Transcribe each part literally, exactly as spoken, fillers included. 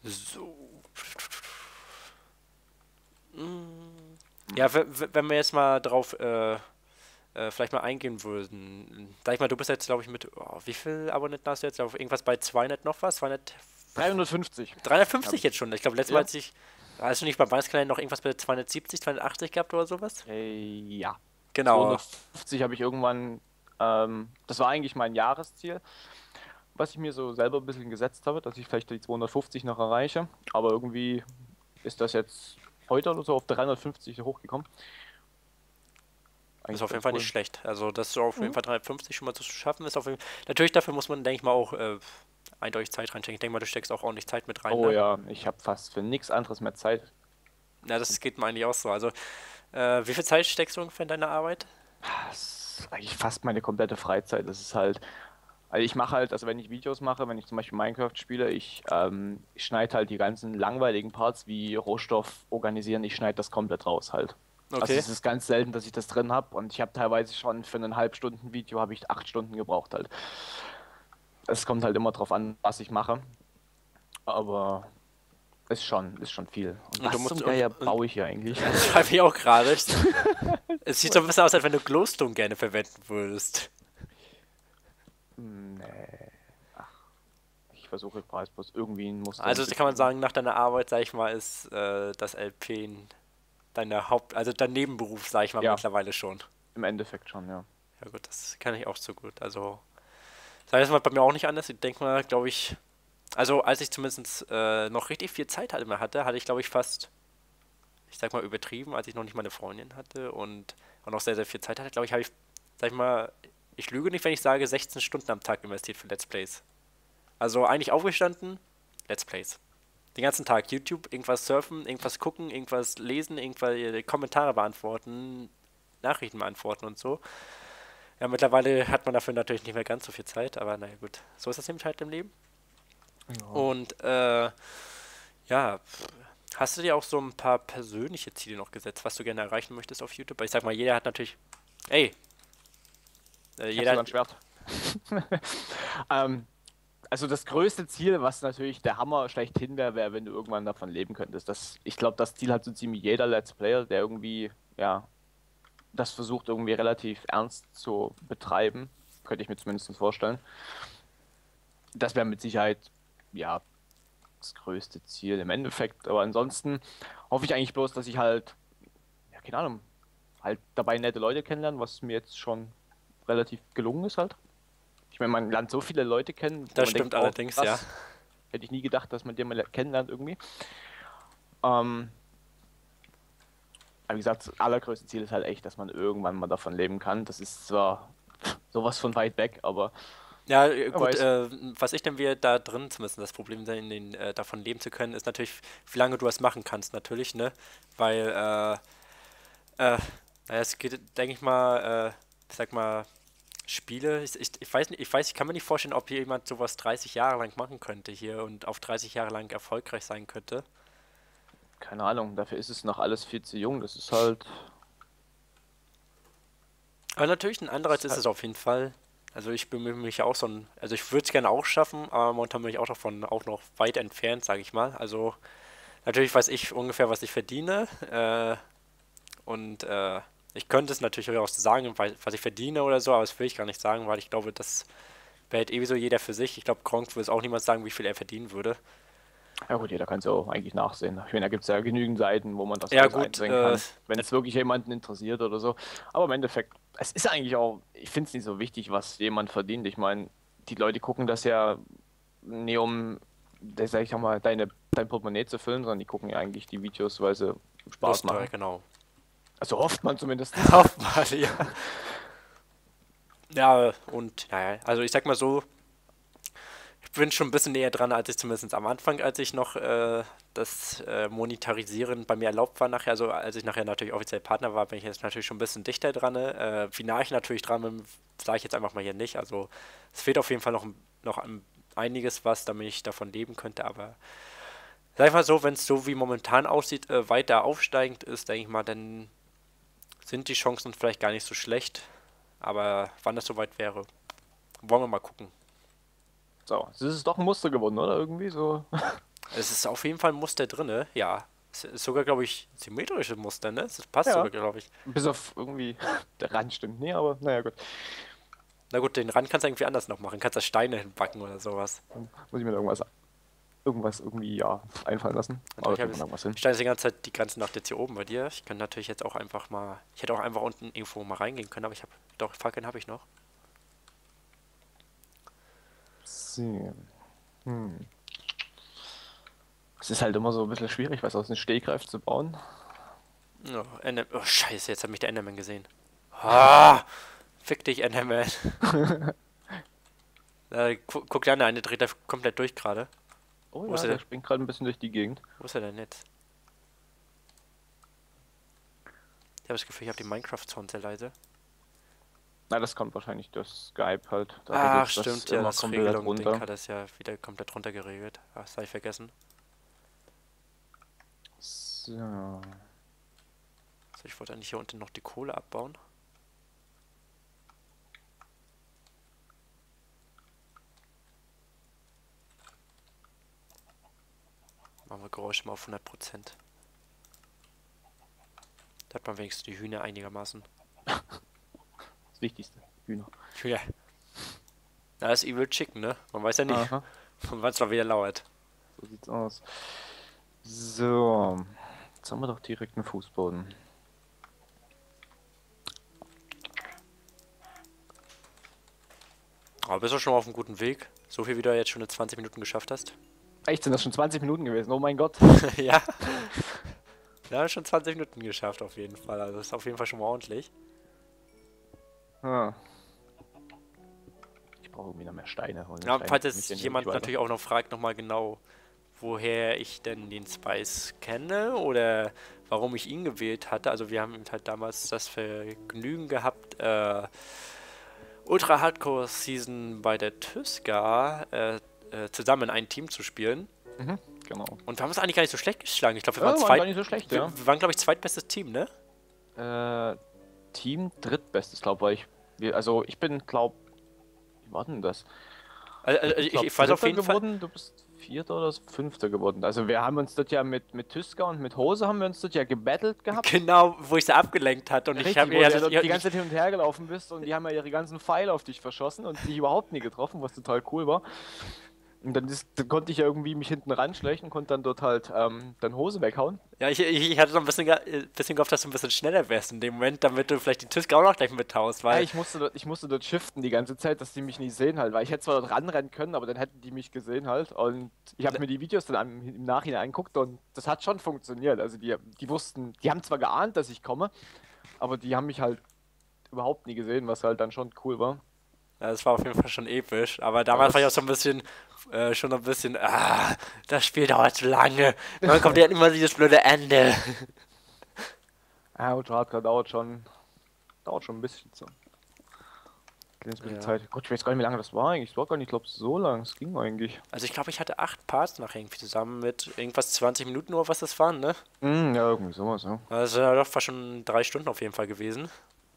So. Mm. Ja, w- w- wenn wir jetzt mal drauf äh, äh, vielleicht mal eingehen würden. Sag ich mal, du bist jetzt, glaube ich, mit, oh, wie viel Abonnenten hast du jetzt? Auf irgendwas bei zweihundert noch was? zweihundert, dreihundertfünfzig habe dreihundertfünfzig ich. jetzt schon. Ich glaube, letztes Mal, Ja. als ich, hast du nicht bei Weihnachtskalender noch irgendwas bei zweihundertsiebzig, zweihundertachtzig gehabt oder sowas? Äh, ja. Genau. zweihundertfünfzig habe ich irgendwann, ähm, das war eigentlich mein Jahresziel, was ich mir so selber ein bisschen gesetzt habe, dass ich vielleicht die zweihundertfünfzig noch erreiche. Aber irgendwie ist das jetzt heute oder so auf dreihundertfünfzig hochgekommen. Ist Eigentlich auf jeden ganz Fall nicht cool. schlecht. Also das so auf jeden Mhm. Fall dreihundertfünfzig schon mal zu schaffen, ist auf jeden Fall. Natürlich dafür muss man, denke ich mal, auch äh, eindeutig Zeit reinstecken. Ich denke mal, du steckst auch ordentlich Zeit mit rein, Oh ne? ja, ich habe fast für nichts anderes mehr Zeit. Ja, das geht mir eigentlich auch so. Also, äh, wie viel Zeit steckst du ungefähr in deine Arbeit? Das ist eigentlich fast meine komplette Freizeit. Das ist halt, also ich mache halt, also wenn ich Videos mache, wenn ich zum Beispiel Minecraft spiele, ich, ähm, ich schneide halt die ganzen langweiligen Parts wie Rohstoff organisieren, ich schneide das komplett raus halt. Also Okay. es ist ganz selten, dass ich das drin habe und ich habe teilweise schon für ein halb Stunden Video habe ich acht Stunden gebraucht halt. Es kommt halt immer drauf an, was ich mache, aber ist schon, ist schon viel. Und Und du was zum musst und, Geier und baue ich hier eigentlich? das schreibe ich auch gerade. Es sieht so ein bisschen aus, als wenn du Glowstone gerne verwenden würdest. Nee. Ich versuche quasi bloß irgendwie ein Muster Also kann man hinzukriegen. sagen, nach deiner Arbeit, sag ich mal, ist äh, das L P deine Haupt, also dein Nebenberuf, sag ich mal, Ja, mittlerweile schon. im Endeffekt schon, ja. Ja gut, das kann ich auch so gut. Also, sag ich mal, bei mir auch nicht anders. Ich denke mal, glaube ich, also als ich zumindest äh, noch richtig viel Zeit hatte, mehr hatte, hatte ich, glaube ich, fast, ich sag mal, übertrieben, als ich noch nicht meine Freundin hatte und auch noch sehr, sehr viel Zeit hatte, glaube ich, habe ich, sag ich mal, ich lüge nicht, wenn ich sage, sechzehn Stunden am Tag investiert für Let's Plays. Also eigentlich aufgestanden, Let's Plays. Den ganzen Tag YouTube, irgendwas surfen, irgendwas gucken, irgendwas lesen, irgendwas Kommentare beantworten, Nachrichten beantworten und so. Ja, mittlerweile hat man dafür natürlich nicht mehr ganz so viel Zeit, aber naja gut, so ist das eben halt im Leben. Ja. Und äh, ja, hast du dir auch so ein paar persönliche Ziele noch gesetzt, was du gerne erreichen möchtest auf YouTube? Weil ich sag mal, jeder hat natürlich, ey, äh, Ich habe jeder sogar hat, ein Schwert. Ähm, also das größte Ziel, was natürlich der Hammer schlechthin wäre, wäre, wenn du irgendwann davon leben könntest. Das, ich glaube, das Ziel hat so ziemlich jeder Let's Player, der irgendwie, ja, das versucht irgendwie relativ ernst zu betreiben. Könnte ich mir zumindest vorstellen. Das wäre mit Sicherheit, ja, das größte Ziel im Endeffekt. Aber ansonsten hoffe ich eigentlich bloß, dass ich halt, ja, keine Ahnung, halt dabei nette Leute kennenlernen, was mir jetzt schon relativ gelungen ist halt. Ich meine, man lernt so viele Leute kennen, wo das man stimmt denkt, oh, allerdings, ja. krass, hätte ich nie gedacht, dass man den mal kennenlernt irgendwie. Ähm, aber wie gesagt, das allergrößte Ziel ist halt echt, dass man irgendwann mal davon leben kann. Das ist zwar sowas von weit weg, aber Ja, äh, wer gut, weiß. äh, was ich denn wir da drin zumindest das Problem sein, in den, äh, davon leben zu können, ist natürlich, wie lange du das machen kannst, natürlich, ne? Weil, äh, äh, naja, es geht, denke ich mal, äh, ich sag mal, Spiele, ich, ich, ich weiß nicht, ich weiß, ich kann mir nicht vorstellen, ob hier jemand sowas dreißig Jahre lang machen könnte hier und auf dreißig Jahre lang erfolgreich sein könnte. Keine Ahnung, dafür ist es noch alles viel zu jung. Das ist halt, Aber natürlich ein das Anreiz ist ist halt es auf jeden Fall. Also ich bemühe mich ja auch so ein, also ich würde es gerne auch schaffen, aber momentan bin ich auch davon auch noch weit entfernt, sage ich mal. Also natürlich weiß ich ungefähr, was ich verdiene, äh, und äh, ich könnte es natürlich auch sagen, weil- was ich verdiene oder so, aber das will ich gar nicht sagen, weil ich glaube, das behält eh so jeder für sich. Ich glaube, Gronk würde es auch niemand sagen, wie viel er verdienen würde. ja gut, jeder kann es ja auch eigentlich nachsehen. Ich meine, da gibt es ja genügend Seiten, wo man das Ja alles gut, einsehen äh, kann, wenn es wirklich jemanden interessiert oder so. Aber im Endeffekt, es ist eigentlich auch, ich finde es nicht so wichtig, was jemand verdient. Ich meine, die Leute gucken das ja nie um, das sag ich auch mal, deine, dein Portemonnaie zu füllen, sondern die gucken ja eigentlich die Videos, weil sie Spaß Lust, äh, machen. genau. Also hofft man zumindest. Hofft mal, ja. Ja, und naja, also ich sag mal so, ich bin schon ein bisschen näher dran, als ich zumindest am Anfang, als ich noch äh, das äh, Monetarisieren bei mir erlaubt war nachher, also als ich nachher natürlich offiziell Partner war, bin ich jetzt natürlich schon ein bisschen dichter dran. Ne? Äh, wie nah ich natürlich dran bin, sage ich jetzt einfach mal hier nicht. Also es fehlt auf jeden Fall noch, noch ein- einiges was, damit ich davon leben könnte, aber sag ich mal so, wenn es so wie momentan aussieht, äh, weiter aufsteigend ist, denke ich mal, dann sind die Chancen vielleicht gar nicht so schlecht. Aber wann das soweit wäre, wollen wir mal gucken. So, es ist doch ein Muster geworden, oder? Irgendwie so. Es ist auf jeden Fall ein Muster drin, ja. Es ist sogar, glaube ich, symmetrische Muster, ne? Das passt Ja. sogar, glaube ich. Bis auf irgendwie der Rand stimmt nie, aber naja, gut. Na gut, den Rand kannst du irgendwie anders noch machen. Kannst da Steine hinbacken oder sowas. Dann muss ich mir da irgendwas, irgendwas irgendwie, ja, einfallen lassen. Aber Natürlich kriegt habe man ich irgendwas hin. Steine ist die ganze Zeit die Grenze nach jetzt hier oben bei dir. Ich kann natürlich jetzt auch einfach mal. Ich hätte auch einfach unten irgendwo mal reingehen können, aber ich habe. Doch, Fackeln habe ich noch. So. Hm. Es ist halt immer so ein bisschen schwierig, was aus dem Stegreif zu bauen. Oh, Ender oh scheiße, jetzt hat mich der Enderman gesehen. Ah, fick dich, Enderman. äh, gu guck dir an, der eine dreht da komplett durch gerade. Oh Wo ja, ist er der denn? springt gerade ein bisschen durch die Gegend. Wo ist er denn jetzt? Ich habe das Gefühl, ich habe die Minecraft-Sound sehr leise. Na, das kommt wahrscheinlich durch Skype halt. Da Ach, regelt das stimmt, ja, immer das komplett Regelung Ding runter. hat das ja wieder komplett runter geregelt. Ach, das habe ich vergessen. So. So, ich wollte eigentlich hier unten noch die Kohle abbauen. Machen wir Geräusche mal auf hundert Prozent. Da hat man wenigstens die Hühner einigermaßen. Das Wichtigste. Hühner. Ja. Da ist Evil Chicken, ne? Man weiß ja nicht, Aha, von wann es noch wieder lauert. so sieht's aus. So. Jetzt haben wir doch direkt einen Fußboden. Aber bist du schon mal auf einem guten Weg? So viel, wie du jetzt schon in zwanzig Minuten geschafft hast? Echt, sind das schon zwanzig Minuten gewesen? Oh mein Gott. Ja. Ja, schon zwanzig Minuten geschafft auf jeden Fall. Also das ist auf jeden Fall schon mal ordentlich. Ah. Ich brauche irgendwie noch mehr Steine. Und Ja, Steine falls bringen mich jetzt hier nicht jemand weiter. natürlich auch noch fragt, nochmal genau, woher ich denn den Spice kenne oder warum ich ihn gewählt hatte. Also wir haben halt damals das Vergnügen gehabt, äh, Ultra Hardcore Season bei der Tyska äh, äh, zusammen in ein Team zu spielen. Mhm, genau. Und wir haben es eigentlich gar nicht so schlecht geschlagen. Ich glaube, wir Ja, waren war zweit, gar nicht so schlecht, wir, ja. wir waren, glaube ich, zweitbestes Team, ne? Äh, Team drittbestes, glaube ich. Wir, also ich bin, glaub, wie war denn das? Also, also ich, glaub, ich weiß auf Dritter jeden Fall. geworden, du bist Vierter oder Fünfter geworden. Also wir haben uns dort ja mit, mit Tysker und mit Hose haben wir uns dort ja gebettelt gehabt. Genau, wo ich sie abgelenkt hatte. Und ich Richtig, habe wo mir du ja ja, dort die ganze Zeit hin und her gelaufen bist und die haben ja ihre ganzen Pfeile auf dich verschossen und dich überhaupt nie getroffen, was total cool war. Und dann, ist, dann konnte ich ja irgendwie mich hinten ranschleichen und konnte dann dort halt ähm, dann Hose weghauen. ja, ich, ich, ich hatte so ein bisschen, ge- äh, bisschen gehofft, dass du ein bisschen schneller wärst in dem Moment, damit du vielleicht die Tysker auch noch gleich mithaust, Ja, weil. ich musste dort, ich musste dort shiften die ganze Zeit, dass die mich nicht sehen halt, weil ich hätte zwar dort ranrennen können, aber dann hätten die mich gesehen halt. Und ich habe mir die Videos dann am, im Nachhinein angeguckt und das hat schon funktioniert. Also die, die wussten, die haben zwar geahnt, dass ich komme, aber die haben mich halt überhaupt nie gesehen, was halt dann schon cool war. Ja, das war auf jeden Fall schon episch. Aber damals war ich auch so ein bisschen, äh, schon ein bisschen, ah, das Spiel dauert zu lange. Dann kommt ja immer dieses blöde Ende. Ja, Ultra Hardcore dauert schon, dauert schon ein bisschen so. Kleines bisschen Ja. Zeit. Gott, ich weiß gar nicht, wie lange das war eigentlich. Es war gar nicht, ich glaube, so lang. Es ging eigentlich. Also ich glaube, ich hatte acht Parts nachher irgendwie zusammen mit irgendwas zwanzig Minuten oder was das waren, ne? Hm, ja, irgendwie sowas, ja. Also ja, doch fast schon drei Stunden auf jeden Fall gewesen.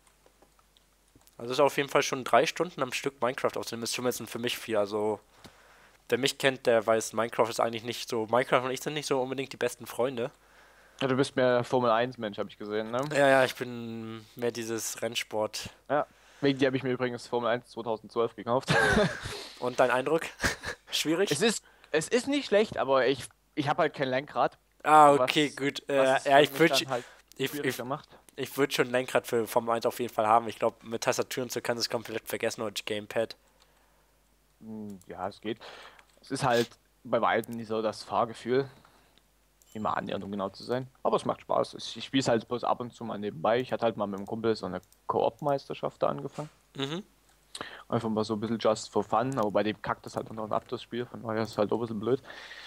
Also ist auf jeden Fall schon drei Stunden am Stück Minecraft aufzunehmen, ist zumindest für mich viel. Also wer mich kennt, der weiß, Minecraft ist eigentlich nicht so, Minecraft und ich sind nicht so unbedingt die besten Freunde. Ja, du bist mehr Formel eins Mensch, habe ich gesehen, ne? Ja, ja, ich bin mehr dieses Rennsport. Ja. Wegen die habe ich mir übrigens Formel eins zweitausendzwölf gekauft. Und dein Eindruck? Schwierig? Es ist, es ist nicht schlecht, aber ich, ich habe halt kein Lenkrad. Ah, was- okay, gut. Äh, was es ja, für ich mich würde dann halt ich, schwieriger ich, macht. ich würd schon ein Lenkrad für Formel eins auf jeden Fall haben. Ich glaube, mit Tastatur und so kannst du es komplett vergessen oder Gamepad. Hm, ja, es geht. Es ist halt bei weitem nicht so das Fahrgefühl. Immer annähernd, um genau zu sein. Aber es macht Spaß. Ich, ich spiele es halt bloß ab und zu mal nebenbei. Ich hatte halt mal mit dem Kumpel so eine Koop-Meisterschaft da angefangen. Mhm. Einfach mal so ein bisschen just for fun, aber bei dem kackt das halt noch ab, das Spiel. Von daher ist es halt auch ein bisschen blöd.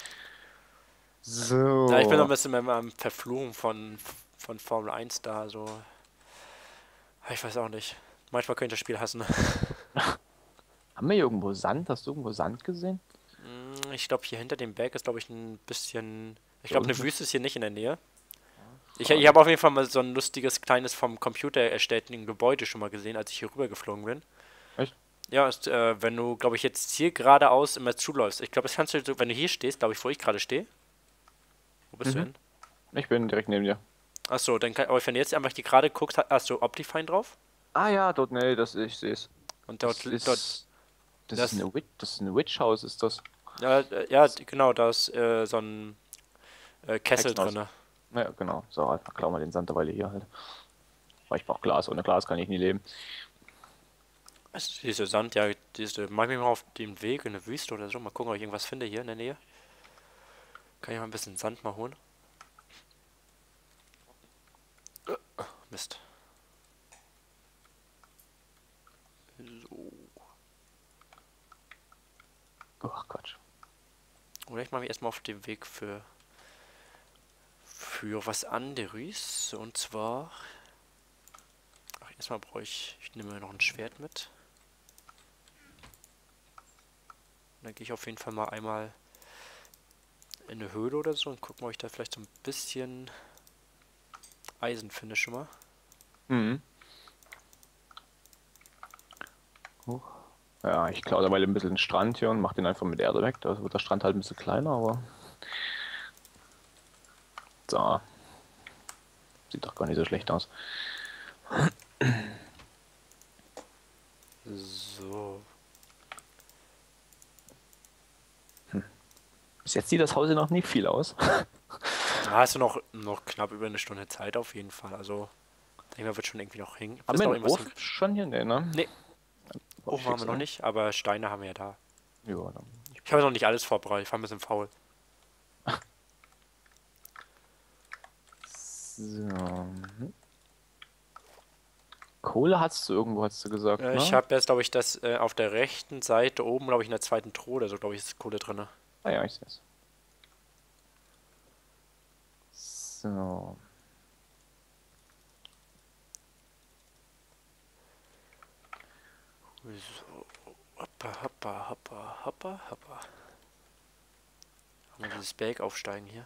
So. Ja, ich bin noch ein bisschen mehr am Verfluchen von, von Formel eins da, so. Ich weiß auch nicht. Manchmal könnte ich das Spiel hassen. Haben wir hier irgendwo Sand? Hast du irgendwo Sand gesehen? Hm, Ich glaube, hier hinter dem Berg ist, glaube ich, ein bisschen. Ich Da glaube, eine unten? Wüste ist hier nicht in der Nähe. Ich, schade. ich habe auf jeden Fall mal so ein lustiges, kleines vom Computer erstellten Gebäude schon mal gesehen, als ich hier rüber geflogen bin. Echt? Ja, ist, äh, wenn du, glaube ich, jetzt hier geradeaus immer zuläufst. Ich glaube, das kannst du, so- wenn du hier stehst, glaube ich, wo ich gerade stehe. Wo bist du Mhm. hin? Ich bin direkt neben dir. Achso, dann kann, aber wenn du jetzt einfach hier gerade guckst, ha- hast du Optifine drauf. Ah ja, dort, nee, das, ich sehe es. Und dort, Das dort, ist, das ist das, eine Witch, das ist eine Witch House, ist das? ja, äh, ja, d- genau, da ist äh, so ein äh, Kessel Hexenhaus. drinne. Ja, genau. So, halt, klau mal den Sand derweile hier halt. Weil ich brauche Glas, ohne Glas kann ich nie leben. Also diese Sand, ja, diese, mach mich mal auf den Weg in eine Wüste oder so. Mal gucken, ob ich irgendwas finde hier in der Nähe. Kann ich mal ein bisschen Sand mal holen? Mist. So. Ach Quatsch. Oder ich mache mich erstmal auf den Weg für, für was anderes. Und zwar. Ach, erstmal brauche ich. Ich nehme mir noch ein Schwert mit. Dann gehe ich auf jeden Fall mal einmal in eine Höhle oder so und gucke mal, ob ich da vielleicht so ein bisschen Eisen finde schon mal. Mhm. Huch. Ja, ich klaue dabei ein bisschen den Strand hier und mache den einfach mit Erde weg. Da wird der Strand halt ein bisschen kleiner, aber. So. Sieht doch gar nicht so schlecht aus. So. Bis jetzt sieht das Haus ja noch nicht viel aus. Da hast du noch, noch knapp über eine Stunde Zeit auf jeden Fall. Also, ich denke mal, wird schon irgendwie noch hängen. Haben Ist wir noch einen irgendwas Ofen schon hier? Nee, ne? Nee, Brauch ich Ofen haben fix, wir noch ne? nicht, aber Steine haben wir ja da. Ja, dann. Ich habe noch nicht alles vorbereitet, ich war ein bisschen faul. So. mhm. Kohle hast du irgendwo, hast du gesagt, Äh, ich ne? habe jetzt, glaube ich, das äh, auf der rechten Seite oben, glaube ich, in der zweiten Truhe oder so, glaube ich, ist Kohle drin. Ah ja, ich sehe es. So. So, hoppa, hoppa, hoppa, hoppa, hoppa. Haben wir dieses Berg aufsteigen hier?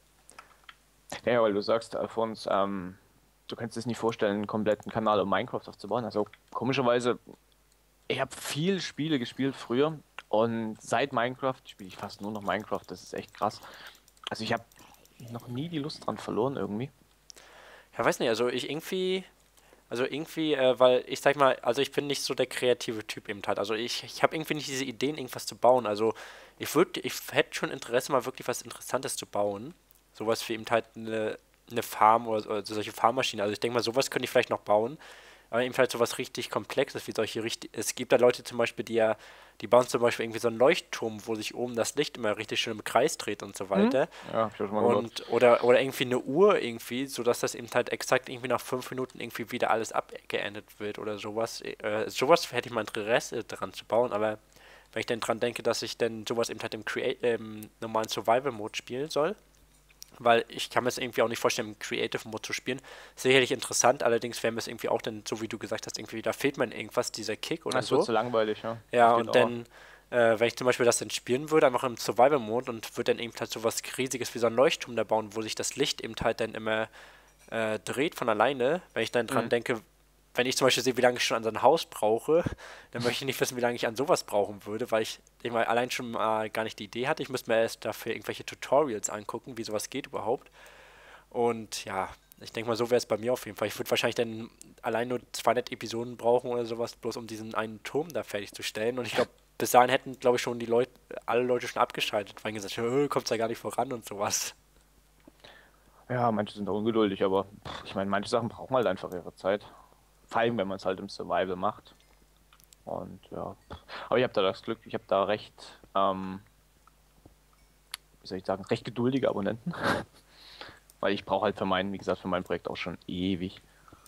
Ja, ja, weil du sagst, Alfons, ähm, du kannst dir das nicht vorstellen, einen kompletten Kanal um Minecraft aufzubauen. Also komischerweise, ich habe viel Spiele gespielt früher und seit Minecraft spiele ich fast nur noch Minecraft. Das ist echt krass. Also ich habe noch nie die Lust dran verloren irgendwie. Ja, weiß nicht, also ich irgendwie, also irgendwie, äh, weil ich sag mal, also ich bin nicht so der kreative Typ eben halt. Also ich, ich habe irgendwie nicht diese Ideen, irgendwas zu bauen. Also ich würde, ich hätte schon Interesse, mal wirklich was Interessantes zu bauen. Sowas wie eben halt eine, eine Farm oder, so- oder solche Farmmaschinen. Also ich denke mal, sowas könnte ich vielleicht noch bauen. Aber eben halt sowas richtig Komplexes, wie solche richtig. Es gibt da Leute zum Beispiel, die ja, die bauen zum Beispiel irgendwie so einen Leuchtturm, wo sich oben das Licht immer richtig schön im Kreis dreht und so Hm? weiter. Ja, hab ich auch schon mal gehört. Und, oder, oder irgendwie eine Uhr irgendwie, sodass das eben halt exakt irgendwie nach fünf Minuten irgendwie wieder alles abgeendet wird oder sowas. Äh, sowas hätte ich mal Interesse dran zu bauen, aber wenn ich dann dran denke, dass ich dann sowas eben halt im, Create im normalen Survival-Mode spielen soll, weil ich kann mir es irgendwie auch nicht vorstellen, im Creative Mode zu spielen. Sicherlich interessant, allerdings wäre mir es irgendwie auch dann, so wie du gesagt hast, irgendwie, da fehlt mir irgendwas, dieser Kick oder Das wird so. zu langweilig, ja. Ja, Auf die und Dauer. dann, äh, wenn ich zum Beispiel das dann spielen würde, einfach im Survival-Mode und würde dann eben halt so was Riesiges wie so ein Leuchtturm da bauen, wo sich das Licht eben halt dann immer äh, dreht von alleine, wenn ich dann dran Mhm. denke, wenn ich zum Beispiel sehe, wie lange ich schon an so ein Haus brauche, dann möchte ich nicht wissen, wie lange ich an sowas brauchen würde, weil ich, ich mal allein schon mal gar nicht die Idee hatte. Ich müsste mir erst dafür irgendwelche Tutorials angucken, wie sowas geht überhaupt. Und ja, ich denke mal, so wäre es bei mir auf jeden Fall. Ich würde wahrscheinlich dann allein nur zweihundert Episoden brauchen oder sowas, bloß um diesen einen Turm da fertigzustellen. Und ich glaube, bis dahin hätten, glaube ich, schon die Leute, alle Leute schon abgeschaltet, weil gesagt, kommt ja gar nicht voran und sowas. Ja, manche sind auch ungeduldig, aber pff, ich meine, manche Sachen brauchen halt einfach ihre Zeit. Vor allem, wenn man es halt im Survival macht. Und ja. pff. Aber ich habe da das Glück, ich habe da recht, ähm, wie soll ich sagen, recht geduldige Abonnenten. Weil ich brauche halt für meinen, wie gesagt, für mein Projekt auch schon ewig.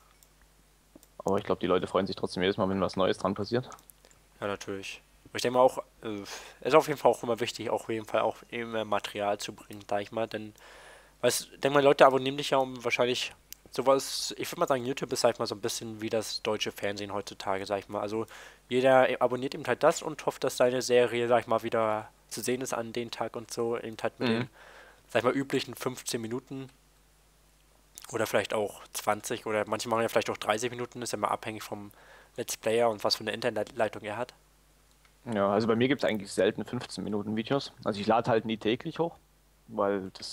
Aber ich glaube, die Leute freuen sich trotzdem jedes Mal, wenn was Neues dran passiert. Ja, natürlich. Aber ich denke mal auch, äh, ist auf jeden Fall auch immer wichtig, auch auf jeden Fall auch immer Material zu bringen, sag ich mal, denn, weißt, ich denke mal, Leute abonnieren dich ja um wahrscheinlich sowas, ich würde mal sagen, YouTube ist, sag ich mal, so ein bisschen wie das deutsche Fernsehen heutzutage, sag ich mal. Also jeder abonniert eben halt das und hofft, dass seine Serie, sag ich mal, wieder zu sehen ist an den Tag und so, eben halt mit Mhm. den, sag ich mal, üblichen fünfzehn Minuten oder vielleicht auch zwanzig oder manche machen ja vielleicht auch dreißig Minuten, ist ja mal abhängig vom Let's Player und was für eine Internetleitung er hat. Ja, also bei mir gibt es eigentlich selten fünfzehn Minuten Videos. Also ich lade halt nie täglich hoch, weil das